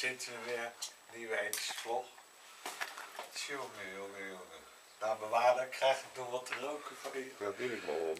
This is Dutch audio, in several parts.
zitten we weer. Nieuwe etensvlog. Jongen. Nou bewaarder krijg ik nog wat te roken van je. Dat doe ik wel om.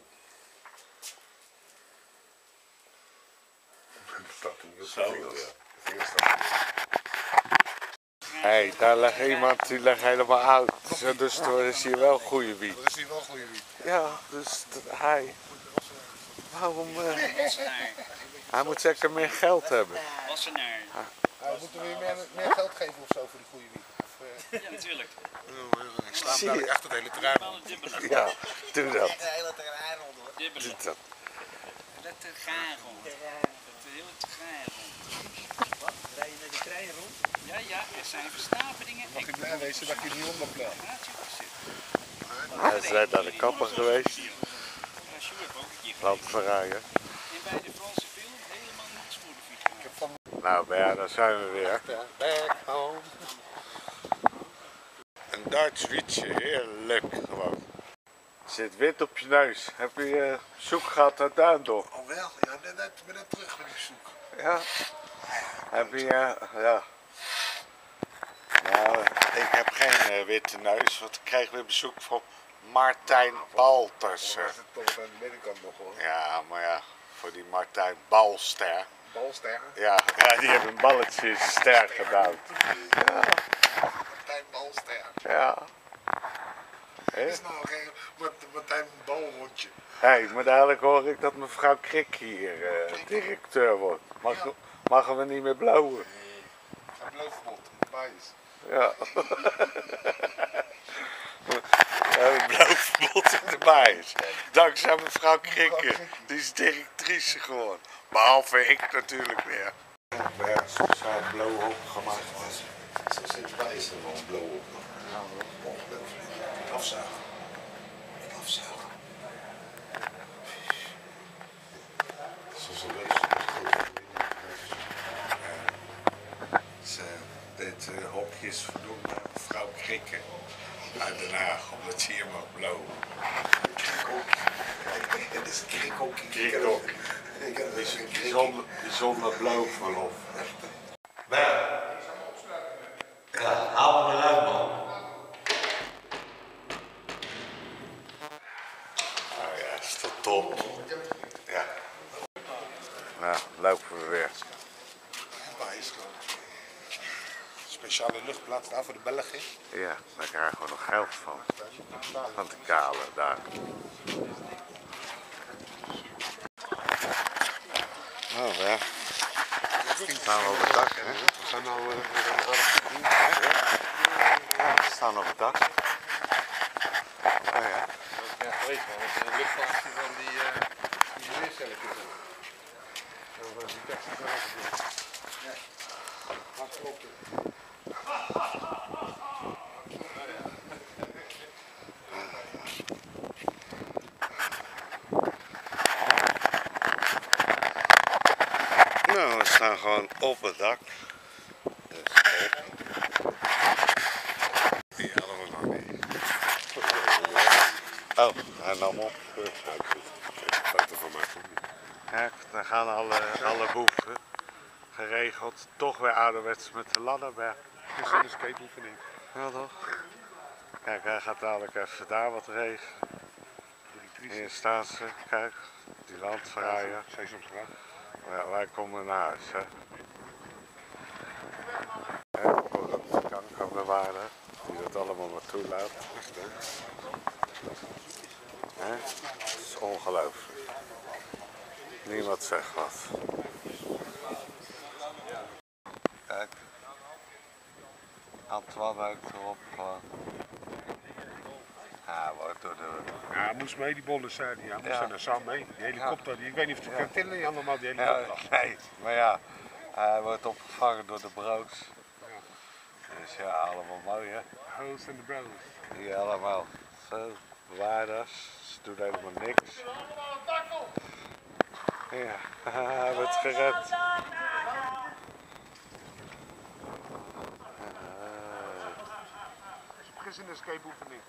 Hé, daar ligt iemand die ligt helemaal oud. Dus toen is hier wel goede wiet. Dat is hier wel goede wiet. Ja, dus hij. Waarom? Hij moet zeker meer geld hebben. We moeten weer meer geld geven of zo voor die goede wiet. Ja, natuurlijk. Ik sla hem dadelijk echt het hele terrein rond. Ja, doe dat. De hele terrein rond hoor. Doe dat. Het terrein rond. Het hele terrein rond. Wat? Rij je met de trein rond? Ja, er zijn verstaperingen. Mag ik blij wezen dat je niet onderplant? Hij is net naar de kapper geweest. Landverrijen. En bij de Franse film helemaal niets voor de fiets. Nou ja, daar zijn we weer. Back home. Een Duits wietje, heerlijk gewoon. Zit wit op je neus. Heb je zoek gehad naar Duindorp? Oh wel, ja, ben net terug met die zoek. Ja. Heb je, ja. Nou, ik heb geen witte neus, want ik kreeg weer bezoek van Martijn Baltersen. Dat is het toch aan de binnenkant nog hoor. Ja, maar ja, voor die Martijn Balster. Balster. Ja, die hebben een balletje sterk gebouwd. Ja. Martijn Balster. Ja. Dat is nou geen Martijn Balrondje. Hé, maar dadelijk hoor ik dat mevrouw Krik hier directeur wordt. Mogen we niet meer blauwen? Hij bloofverbod, bias. Ja. Blauwverbod in de bias. Dankzij mevrouw Krikke. Die is directrice geworden. Behalve ik natuurlijk weer. Ja, ze zijn blauw opgemaakt. Zo zit bias er gewoon blauw op. Ongelooflijk. Afzuigen. Afzuigen. Zoals een reus. Ze deed hokjes voor mevrouw Krikke uit Den Haag, omdat ze hier mag blowen. Het is een krikhokje. Krikhok. Bijzonder blowverlof. Ja, haal me eruit man. Nou ja, is dat top. Ja. Nou, lopen we weer. Bias gewoon. Speciale luchtplaats daar voor de Belgen. Ja, daar krijgen we nog geld van. Van de kale daar. Nou ja. We staan op het dak, hè? We zijn nou een aardig goed hè? Ja, we staan op het dak. Oh ja. Ja, geweest man. Het is een luchtplaats van die weercelletjes. Zo, die tekst is wel even. Ja. Dat klopt. Nou, we staan gewoon op het dak. Dus die hadden we nog niet. Oh, hij nam op. Foto van maken. Ja, dan gaan alle boeven geregeld. Toch weer ouderwets met de ladderberg. Het is een skateoefening. Ja toch? Kijk, hij gaat dadelijk even daar wat regelen. Hier staan ze, kijk, die landverrijen. Sesamstraat. Ja, wij komen naar huis, hè. En voor de kankerbewaarder, die dat allemaal maar toelaat. Hè? Het is ongelooflijk. Niemand zegt wat. Kijk. Antoine ook erop gewoon. Ja, wordt door de... Ja, hij moest mee, die bollen zijn. Ja, hij moest Ja. er naar Sam mee. Die helikopter, ik weet niet of je kan tillen allemaal die Ja, helikopter. nee, maar ja, hij wordt opgevangen door de bro's. Dus ja, allemaal mooi hè. Host en de bros. Hier allemaal zo, bewaarders, ze doen helemaal niks. Ja, hij wordt gered. Het is een escape-oefening.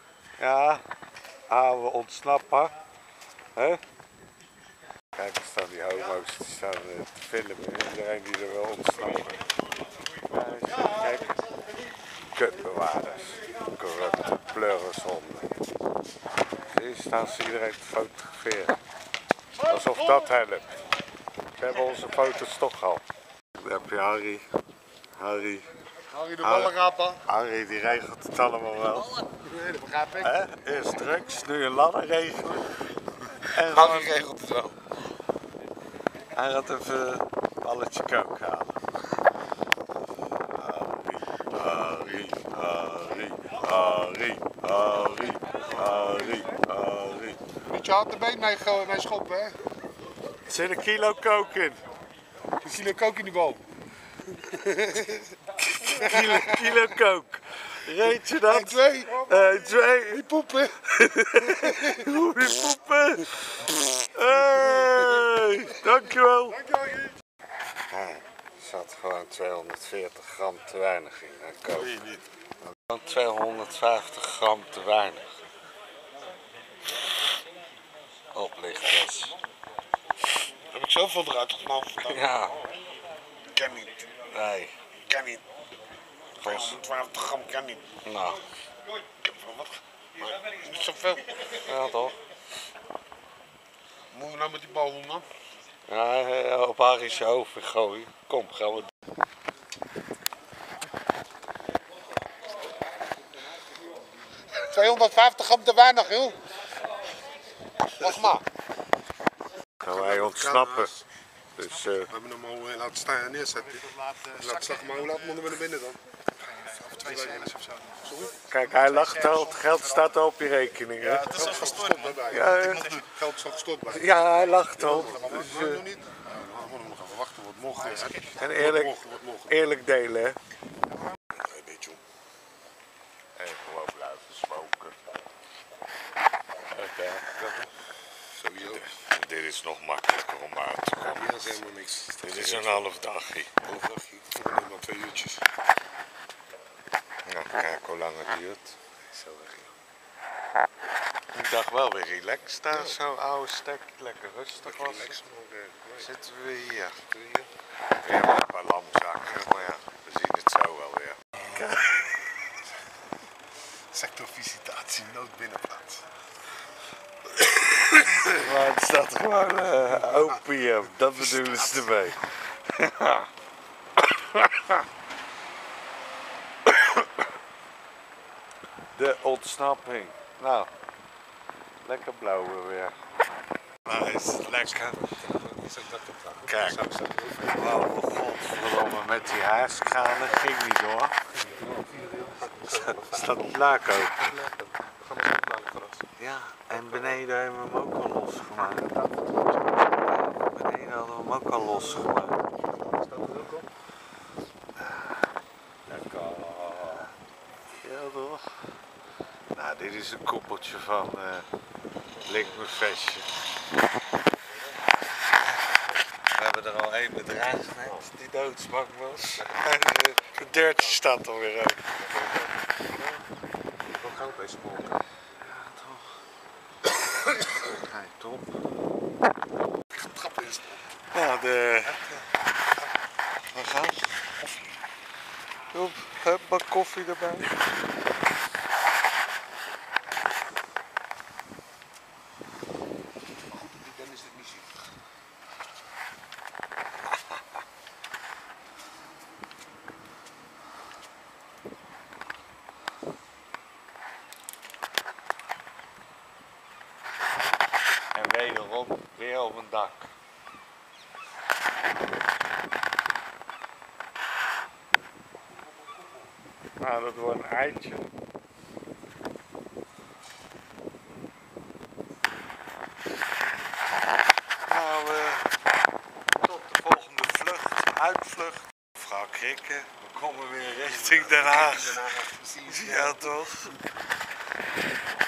Ja, oude ontsnapper. Hè? Kijk, er staan die homo's die staan te filmen. Iedereen die er wil ontsnappen. Ja, is dat gek? Kutbewaarders. Corrupte pleurenzonden. Hier staan ze iedereen te fotograferen. Alsof dat helpt. Ze hebben onze foto's toch al. Dan heb je Harry. Harry de ballenrapper. Harry die regelt het allemaal wel. Nee, dat begrijp ik. Hè? Eerst drugs, nu een ladder regelen. En Harry regelt het wel. hij gaat even een balletje kook halen. Harry, Harry, Harry, Harry, Harry, Harry. Moet je hard de been mee schoppen, hè? Er zit een kilo kook in. Een kilo kook in die boom. Kilo kook. Reed je dat? 2. 2. Die poepen. Goeie poepen. Hey, dankjewel. Er zat gewoon 240 gram te weinig in. Kook. Gewoon 250 gram te weinig. Oplichters. Heb ik zoveel eruit genomen? Ja. Kan niet. Nee. Kan niet. 250 gram kan niet. Nou. Ik heb wel wat. Maar niet zoveel. Ja toch? Moeten we nou met die bal doen dan? Ja, op Harry's hoofd gooien. Kom, gaan we. 250 gram te weinig, joh. Wacht maar. Gaan wij ontsnappen. Dus We hebben hem al laten staan en neerzetten. Laat zeg maar, hoe laat moeten we naar binnen dan? Of 2 scènes of zo. Sorry? kijk, hij lacht al. Het geld staat al op je rekening. Hè? Het is Geld al is al gestort, gestopt man. bij. Ja, Geld is al gestopt bij. ja, hij lacht al. Dus, nog niet? Nou, we moeten nog even wachten wat morgen is. En eerlijk, Wat morgen. eerlijk delen, hè? Nee, dit joh. En gewoon blijven smoken. Oké. Sowieso. Dit is nog makkelijker om uit te komen. Hier is helemaal niks. Dit is een half dagje. Overdagje. Ik voel nog maar 2 uurtjes. Nou, kijk hoe lang het duurt. Zo weg. Ik dacht wel weer relaxed daar, zo'n oude stek. Lekker rustig was. Relax, maar Zitten we hier. Weer een paar lamzakken, maar ja, we zien het zo wel weer. sectorvisitatie, noodbinnenplaats. Maar het staat gewoon opium, dat bedoelen ze ermee. De ontsnapping. Nou, lekker blauwe weer. Nou, is het lekker. Kijk, oh godverdomme, met die haarskranen ging niet hoor. Staat het laak ook? Ja, en beneden hebben we hem ook al losgemaakt. Beneden hadden we hem ook al losgemaakt. Lekker. Ja toch? Nou, dit is een koppeltje van Linkmevestje. We hebben er al één bedreigd net, die doodsbang was. En de deurtje staat alweer open. Wat goud bij smoken. Ja, toch? Kijk, top. Trap is Ja, we gaan. Hup, hup, bak koffie erbij. dan is het niet ziek. En wederom weer op een dak. Nou, dat wordt een eitje. Nou, tot de volgende vlucht, uitvlucht. Mevrouw Krikke, we komen weer richting Den Haag. Precies. Ja, toch?